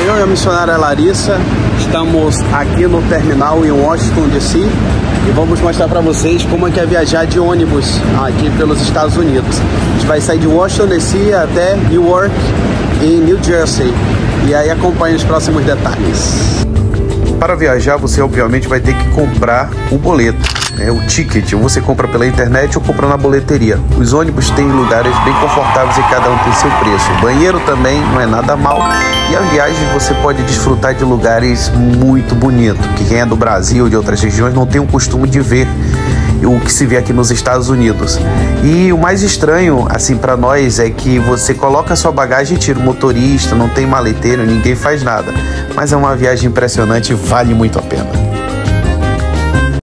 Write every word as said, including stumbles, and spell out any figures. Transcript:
eu e a missionária Larissa estamos aqui no terminal em Washington, D C e vamos mostrar para vocês como é que é viajar de ônibus aqui pelos Estados Unidos. A gente vai sair de Washington, D C até Newark, em New Jersey, e aí acompanhe os próximos detalhes. Para viajar, você obviamente vai ter que comprar o boleto, né, o ticket. Você compra pela internet ou compra na boleteria. Os ônibus têm lugares bem confortáveis e cada um tem seu preço. O banheiro também não é nada mal. E a viagem você pode desfrutar de lugares muito bonitos, que quem é do Brasil, de outras regiões, não tem o costume de ver o que se vê aqui nos Estados Unidos. E o mais estranho, assim, para nós, é que você coloca a sua bagagem e tira o motorista, não tem maleteiro, ninguém faz nada. Mas é uma viagem impressionante e vale muito a pena.